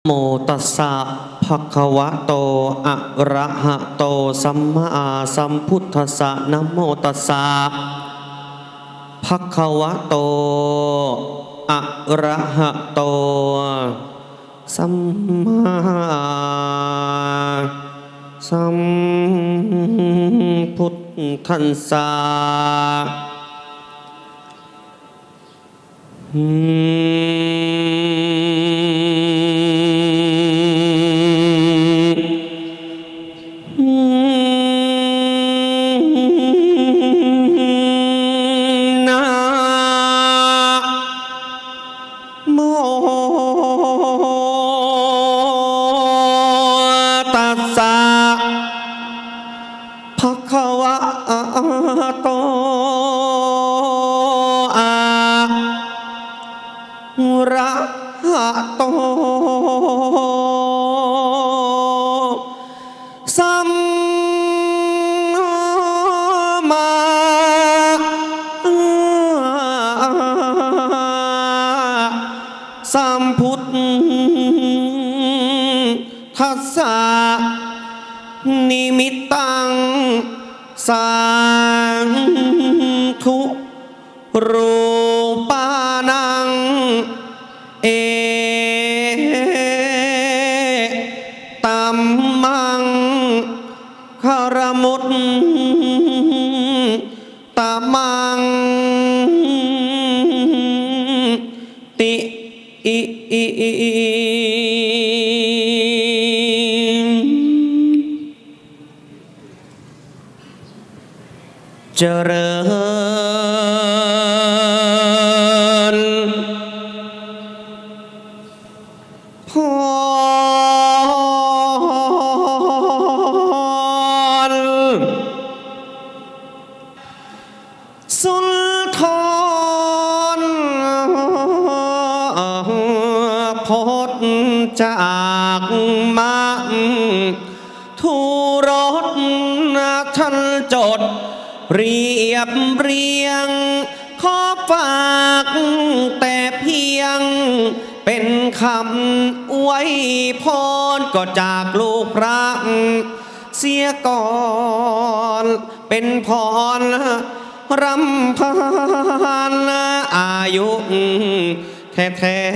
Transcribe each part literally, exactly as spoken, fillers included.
โมตัสสะภะคะวะโตอะระหะโตสัมมาสัมพุทธัสสะนะโมตัสสะภะคะวะโตอะระหะโตสัมมาสัมพุทธัสสะสัมพุทธัสสะนิมิตตังสังทุรูปานังเอตัมมังคารมุตตามังติอิอิอิเจริญพรสุลทานพดจากมาทุรสท่านจดเรียบเรียงขอฝากแต่เพียงเป็นคำอวยพรก็จากลูกพระเสียก่อนเป็นพรรำพันอายุแท้แท้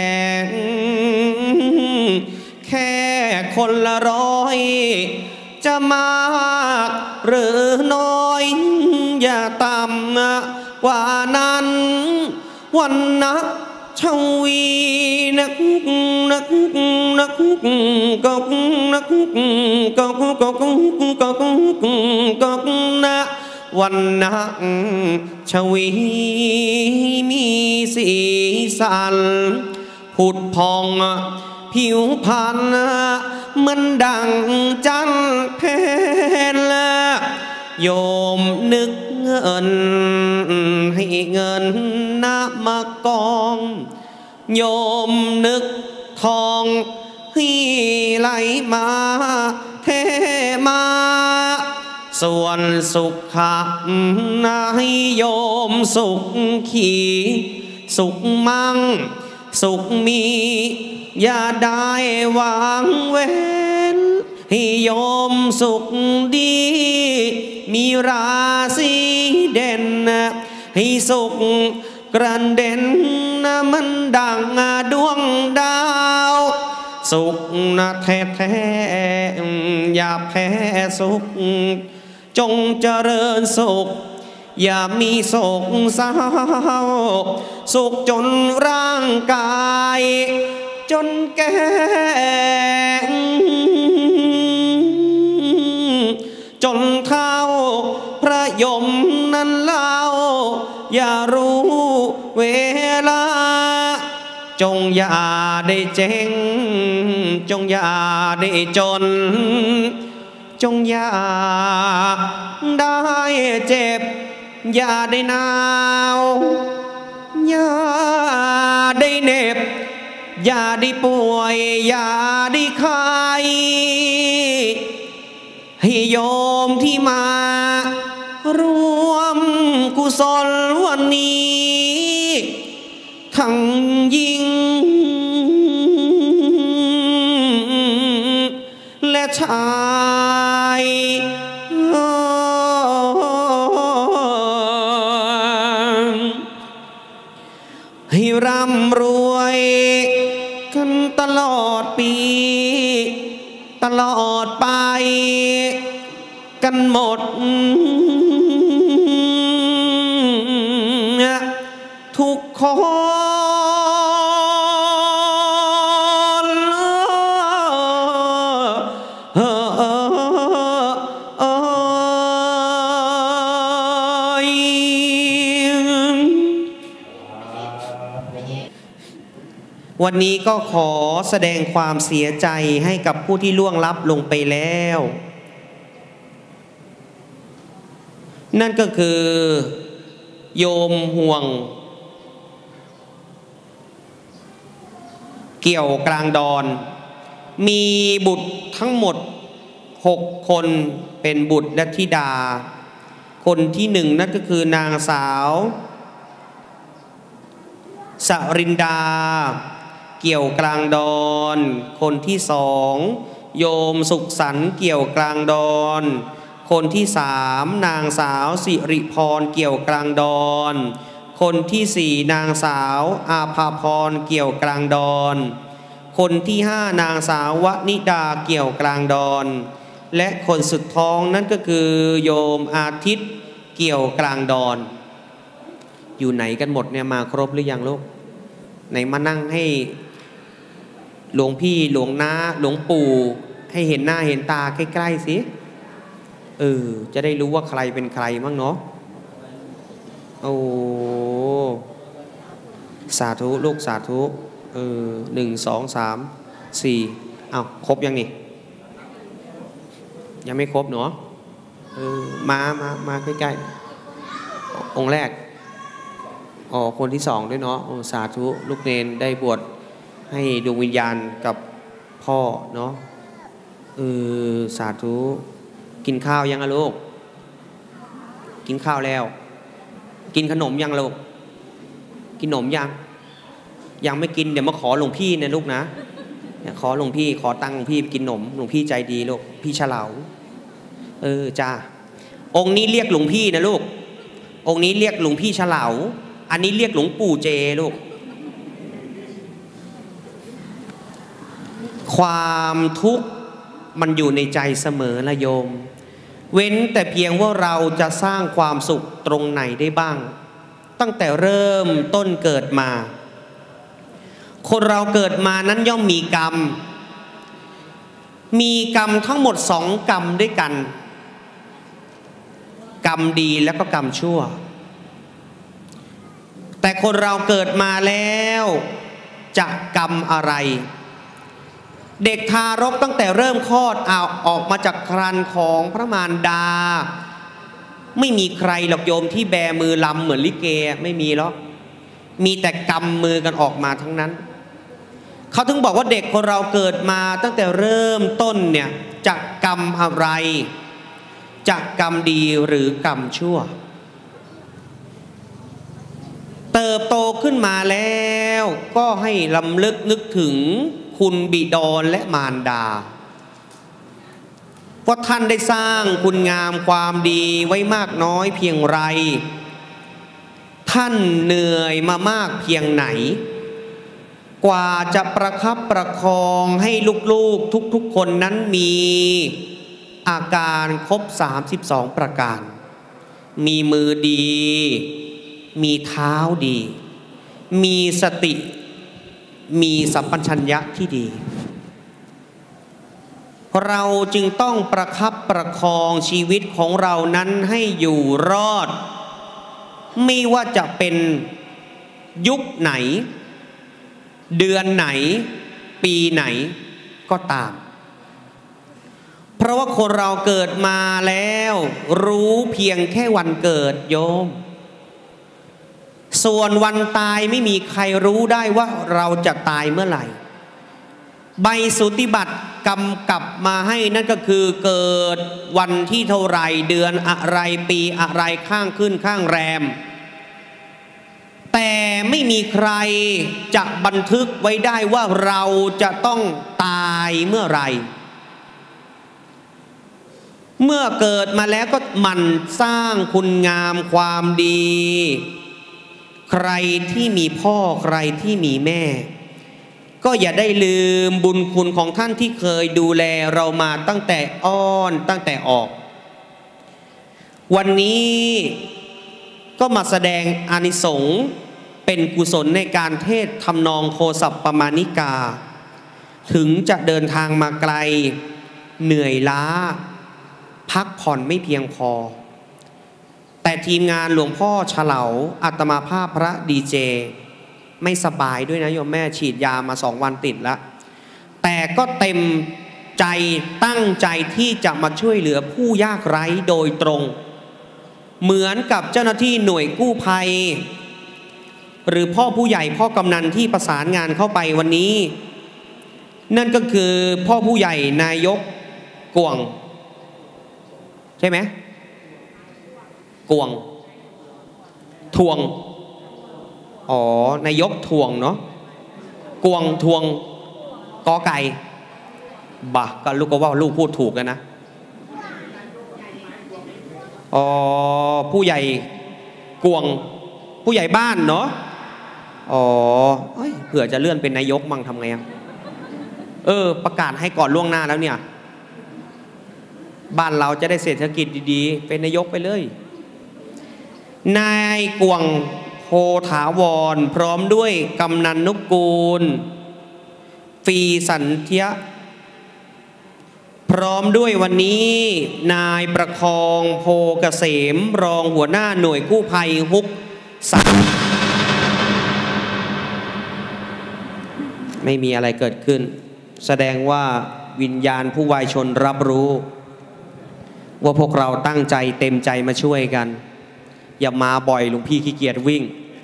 แค่คนละร้อยจะมากหรือน้อยอย่าต่ำกว่านั้นวันนักชวีนักนักนักกกนักกกกกกกกกนะวันนักชวีมีสีสันผุดพองผิวพรรณมันดังจันเพลโยมนึกเงินให้เงินนับมากองโยมนึกทองให้ไหลมาเทมาส่วนสุขให้โยมสุขขีสุขมั่งสุขมีอย่าได้วางเว้นให้โยมสุขดีมีราศีเด่นให้สุขกระเด็นมันดังดวงดาวสุขนะแท้แท้อย่าแพ้สุขจงเจริญสุขอย่ามีโศกเศร้าสุขจนร่างกายจนแก่จนเท่าพระยมนั้นเล่าอย่ารู้เวลาจงอย่าได้เจ๊งจงอย่าได้จนจงอย่าได้เจ็บอย่าได้หนาวอย่าได้เหน็บอย่าได้ป่วยอย่าได้ไข้ให้โยมที่มารวมกุศลวันนี้ทั้งยิ่งชายให้ร่ำรวยกันตลอดปีตลอดไปกันหมดทุกคนเออเออเออวันนี้ก็ขอแสดงความเสียใจให้กับผู้ที่ล่วงลับลงไปแล้วนั่นก็คือโยมห่วงเกี่ยวกลางดอนมีบุตรทั้งหมดหกคนเป็นบุตรและธิดาคนที่หนึ่งนั่นก็คือนางสาวสรินดาเกี่ยวกลางดอนคนที่สองโยมสุขสันต์เกี่ยวกลางดอนคนที่สามนางสาวสิริพรเกี่ยวกลางดอนคนที่สี่นางสาวอาภาพรเกี่ยวกลางดอนคนที่ห้านางสาววนิดาเกี่ยวกลางดอนและคนสุดท้องนั่นก็คือโยมอาทิตย์เกี่ยวกลางดอนอยู่ไหนกันหมดเนี่ยมาครบหรือยังลูกไหนมานั่งให้หลวงพี่หลวงน้าหลวงปู่ให้เห็นหน้าเห็นตาใกล้ๆสิเออจะได้รู้ว่าใครเป็นใครมั้งเนาะโอ้สาธุลูกสาธุเออหนึ่งสองสามสี่อ้าวครบยังนี่ยังไม่ครบเนาะเออมามามาใกล้ๆองค์แรกอ๋อคนที่สองด้วยเนาะสาธุลูกเนนได้บวชให้ดวงวิญญาณกับพ่อเนาะเออสาธุกินข้าวยังอะลูกกินข้าวแล้วกินขนมยังลูกกินขนมยังยังไม่กินเดี๋ยวมาขอหลวงพี่นะลูกนะขอหลวงพี่ขอตังค์หลวงพี่กินขนมหลวงพี่ใจดีลูกพี่เฉลาเออจ้าองค์นี้เรียกหลวงพี่นะลูกองค์นี้เรียกหลวงพี่เฉลาอันนี้เรียกหลวงปู่เจลูกความทุกข์มันอยู่ในใจเสมอละโยมเว้นแต่เพียงว่าเราจะสร้างความสุขตรงไหนได้บ้างตั้งแต่เริ่มต้นเกิดมาคนเราเกิดมานั้นย่อมมีกรรมมีกรรมทั้งหมดสองกรรมด้วยกันกรรมดีและก็กรรมชั่วแต่คนเราเกิดมาแล้วจะกรรมอะไรเด็กทารกตั้งแต่เริ่มคลอดเอาออกมาจากครรภ์ของพระมารดาไม่มีใครหรอกโยมที่แบมือลำเหมือนลิเกไม่มีหรอกมีแต่กำมือกันออกมาทั้งนั้นเขาถึงบอกว่าเด็กคนเราเกิดมาตั้งแต่เริ่มต้นเนี่ยจะกรรมอะไรจะกรรมดีหรือกรรมชั่วเติบโตขึ้นมาแล้วก็ให้ลำลึกนึกถึงคุณบิดาและมารดาว่าท่านได้สร้างคุณงามความดีไว้มากน้อยเพียงไรท่านเหนื่อยมามากเพียงไหนกว่าจะประคับประคองให้ลูกๆทุกๆคนนั้นมีอาการครบสามสิบสองประการมีมือดีมีเท้าดีมีสติมีสัมปชัญญะที่ดีเราจึงต้องประคับประคองชีวิตของเรานั้นให้อยู่รอดไม่ว่าจะเป็นยุคไหนเดือนไหนปีไหนก็ตามเพราะว่าคนเราเกิดมาแล้วรู้เพียงแค่วันเกิดโยมส่วนวันตายไม่มีใครรู้ได้ว่าเราจะตายเมื่อไหร่ใบสุติบัติกำกับมาให้นั่นก็คือเกิดวันที่เท่าไรเดือนอะไรปีอะไรข้างขึ้นข้างแรมแต่ไม่มีใครจะบันทึกไว้ได้ว่าเราจะต้องตายเมื่อไรเมื่อเกิดมาแล้วก็หมั่นสร้างคุณงามความดีใครที่มีพ่อใครที่มีแม่ก็อย่าได้ลืมบุญคุณของท่านที่เคยดูแลเรามาตั้งแต่อ้อนตั้งแต่ออกวันนี้ก็มาแสดงอานิสงส์เป็นกุศลในการเทศทำนองโคสัปปมาณิกาถึงจะเดินทางมาไกลเหนื่อยล้าพักผ่อนไม่เพียงพอแต่ทีมงานหลวงพ่อเฉลาอาตมาภาพพระดีเจไม่สบายด้วยนะโยมแม่ฉีดยามาสองวันติดแล้วแต่ก็เต็มใจตั้งใจที่จะมาช่วยเหลือผู้ยากไร้โดยตรงเหมือนกับเจ้าหน้าที่หน่วยกู้ภัยหรือพ่อผู้ใหญ่พ่อกำนันที่ประสานงานเข้าไปวันนี้นั่นก็คือพ่อผู้ใหญ่นายกกวงใช่ไหมกวงทวงอ๋อนายกทวงเนาะกวงทวงกอไก่บ่ะก็ลูกก็ว่าลูกพูดถูกกันนะอ๋อผู้ใหญ่กวงผู้ใหญ่บ้านเนาะอ๋อเผื่อจะเลื่อนเป็นนายกมั่งทำไงอ่ะเออประกาศให้ก่อนล่วงหน้าแล้วเนี่ยบ้านเราจะได้เศรษฐกิจดีๆเป็นนายกไปเลยนายกวงโพถาวรพร้อมด้วยกำนันนุกูลฟีสันเทียพร้อมด้วยวันนี้นายประคองโพเกษมรองหัวหน้าหน่วยกู้ภัยฮุกสามไม่มีอะไรเกิดขึ้นแสดงว่าวิญญาณผู้วายชนรับรู้ว่าพวกเราตั้งใจเต็มใจมาช่วยกันอย่ามาบ่อยหลวงพี่ขี้เกียจวิ่ง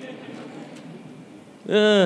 เออ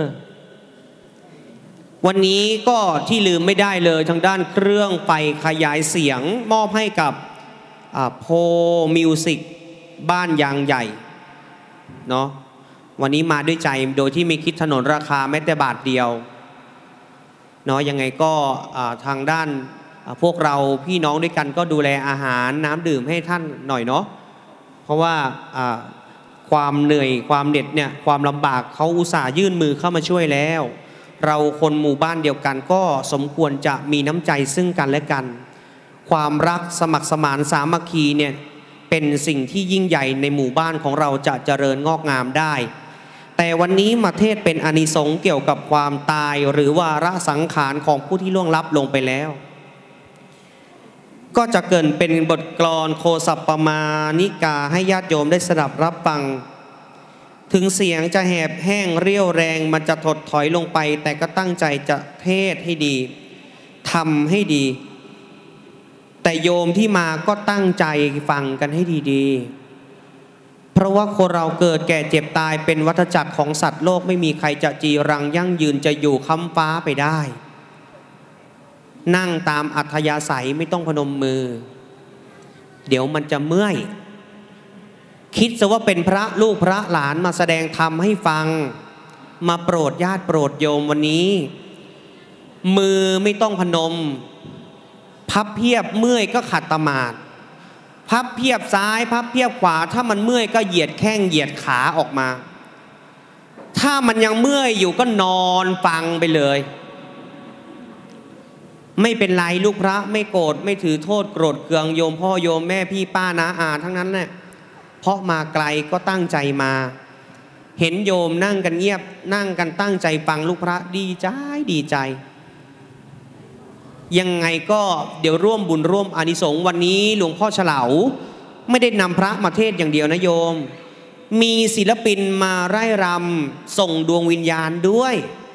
วันนี้ก็ที่ลืมไม่ได้เลยทางด้านเครื่องไฟขยายเสียงมอบให้กับโพมิวสิกบ้านยางใหญ่เนาะวันนี้มาด้วยใจโดยที่ไม่คิดถนนราคาแม้แต่บาทเดียวเนาะยังไงก็ทางด้านพวกเราพี่น้องด้วยกันก็ดูแลอาหารน้ำดื่มให้ท่านหน่อยเนาะเพราะว่าความเหนื่อยความเหน็ดเนี่ยความลำบากเขาอุตส่าห์ยื่นมือเข้ามาช่วยแล้วเราคนหมู่บ้านเดียวกันก็สมควรจะมีน้ำใจซึ่งกันและกันความรักสมัครสมานสามัคคีเนี่ยเป็นสิ่งที่ยิ่งใหญ่ในหมู่บ้านของเราจะเจริญงอกงามได้แต่วันนี้มาเทศเป็นอานิสงส์เกี่ยวกับความตายหรือวาระสังขารของผู้ที่ล่วงลับลงไปแล้วก็จะเกิดเป็นบทกลอนโคสัปปมาณิกาให้ญาติโยมได้สดับรับฟังถึงเสียงจะแหบแห้งเรี่ยวแรงมันจะถดถอยลงไปแต่ก็ตั้งใจจะเทศให้ดีทำให้ดีแต่โยมที่มาก็ตั้งใจฟังกันให้ดีๆเพราะว่าคนเราเกิดแก่เจ็บตายเป็นวัฏจักรของสัตว์โลกไม่มีใครจะจีรังยั่งยืนจะอยู่ค้ำฟ้าไปได้นั่งตามอัธยาศัยไม่ต้องพนมมือเดี๋ยวมันจะเมื่อยคิดซะว่าเป็นพระลูกพระหลานมาแสดงธรรมให้ฟังมาโปรดญาติโปรดโยมวันนี้มือไม่ต้องพนมพับเพียบเมื่อยก็ขัดตมาดพับเพียบซ้ายพับเพียบขวาถ้ามันเมื่อยก็เหยียดแข้งเหยียดขาออกมาถ้ามันยังเมื่อยอยู่ก็นอนฟังไปเลยไม่เป็นไรลูกพระไม่โกรธไม่ถือโทษโกรธเคืองโยมพ่อโยมแม่พี่ป้าน้าอาทั้งนั้นแหละเพราะมาไกลก็ตั้งใจมาเห็นโยมนั่งกันเงียบนั่งกันตั้งใจฟังลูกพระดีใจดีใจยังไงก็เดี๋ยวร่วมบุญร่วมอานิสงส์วันนี้หลวงพ่อเฉลาไม่ได้นำพระมาเทศอย่างเดียวนะโยมมีศิลปินมาไร่รำส่งดวงวิญญาณด้วย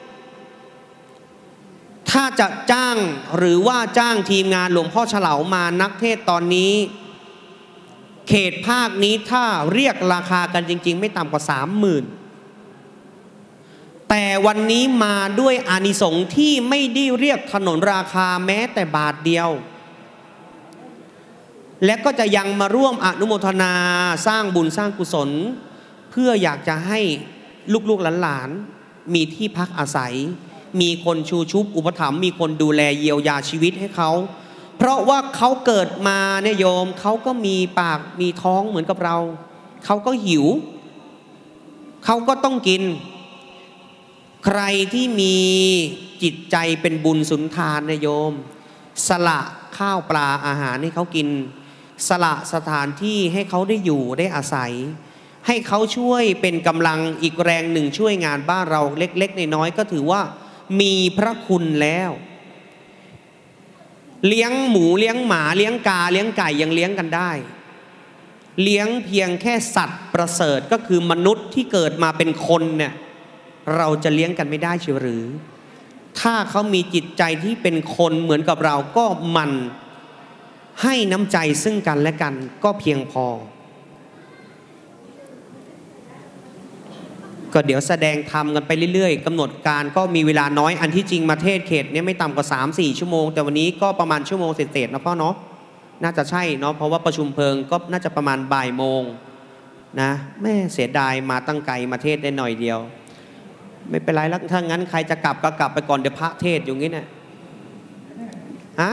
ถ้าจะจ้างหรือว่าจ้างทีมงานหลวงพ่อเฉลามานักเทศตอนนี้เขตภาคนี้ถ้าเรียกราคากันจริงๆไม่ต่ำกว่าสามหมื่นแต่วันนี้มาด้วยอานิสงส์ที่ไม่ได้เรียกถนนราคาแม้แต่บาทเดียวและก็จะยังมาร่วมอนุโมทนาสร้างบุญสร้างกุศลเพื่ออยากจะให้ลูกๆหลานๆมีที่พักอาศัยมีคนชูชุบอุปถัมภ์มีคนดูแลเยียวยาชีวิตให้เขาเพเพราะว่าเขาเกิดมาเนี่ยโยมเขาก็มีปากมีท้องเหมือนกับเราเขาก็หิวเขาก็ต้องกินใครที่มีจิตใจเป็นบุญสุนทานนะโยมสละข้าวปลาอาหารให้เขากินสละสถานที่ให้เขาได้อยู่ได้อาศัยให้เขาช่วยเป็นกำลังอีกแรงหนึ่งช่วยงานบ้านเราเล็กๆน้อยๆก็ถือว่ามีพระคุณแล้วเลี้ยงหมูเลี้ยงหมาเลี้ยงกาเลี้ยงไก่ยังเลี้ยงกันได้เลี้ยงเพียงแค่สัตว์ประเสริฐก็คือมนุษย์ที่เกิดมาเป็นคนเนี่ยเราจะเลี้ยงกันไม่ได้เชียวหรือถ้าเขามีจิตใจที่เป็นคนเหมือนกับเราก็มันให้น้ำใจซึ่งกันและกันก็เพียงพอก็เดี๋ยวแสดงธรรมกันไปเรื่อยๆกำหนดการก็มีเวลาน้อยอันที่จริงมาเทศเขตนี้ไม่ต่ำกว่า สามสี่ ชั่วโมงแต่วันนี้ก็ประมาณชั่วโมงเศษๆนะพ่อเนาะน่าจะใช่เนาะเพราะว่าประชุมเพลิงก็น่าจะประมาณบ่ายโมงนะแม่เสียดายมาตั้งไกลมาเทศได้หน่อยเดียวไม่เป็นไรแล้วถ้างั้นใครจะกลับก็กลับไปก่อนเดี๋ยวพระเทศอยู่งี้เนี่ยฮะ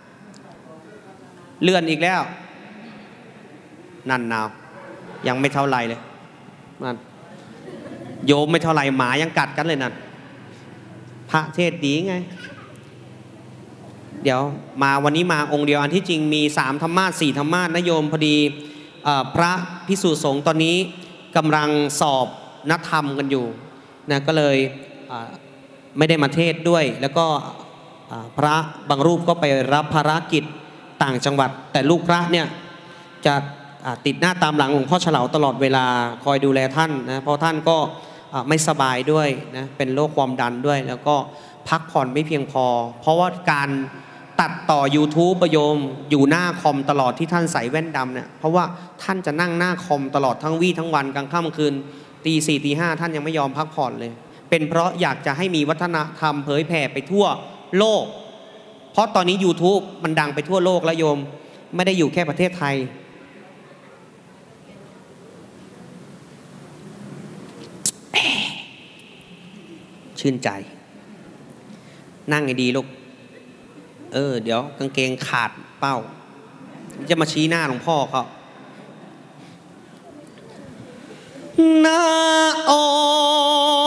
เลื่อนอีกแล้วนั่นนาวยังไม่เท่าไรเลยนั่นโยมไม่เท่าไรหมายังกัดกันเลยนั่นพระเทศดีไงเดี๋ยวมาวันนี้มาองค์เดียวอันที่จริงมีสามธรรมาสสี่ธรรมาสนะโยมพอดีพระภิกษุสงฆ์ตอนนี้กำลังสอบนักธรรมกันอยู่นะก็เลยไม่ได้มาเทศด้วยแล้วก็พระบางรูปก็ไปรับภารกิจต่างจังหวัดแต่ลูกพระเนี่ยจะติดหน้าตามหลังหลวงพ่อเฉลาตลอดเวลาคอยดูแลท่านนะเพราะท่านก็ไม่สบายด้วยนะเป็นโรคความดันด้วยแล้วก็พักผ่อนไม่เพียงพอเพราะว่าการตัดต่อ ยูทูบ ประโยมอยู่หน้าคอมตลอดที่ท่านใส่แว่นดำเนี่ยเพราะว่าท่านจะนั่งหน้าคอมตลอดทั้งวี่ทั้งวันกลางค่ำคืนตีสี่ตีห้าท่านยังไม่ยอมพักผ่อนเลยเป็นเพราะอยากจะให้มีวัฒนธรรมเผยแผ่ไปทั่วโลกเพราะตอนนี้ ยูทูบ มันดังไปทั่วโลกแล้วโยมไม่ได้อยู่แค่ประเทศไทยชื่นใจนั่งให้ดีลูกเออเดี๋ยวกางเกงขาดเป้าจะมาชี้หน้าหลวงพ่อเขานาโอ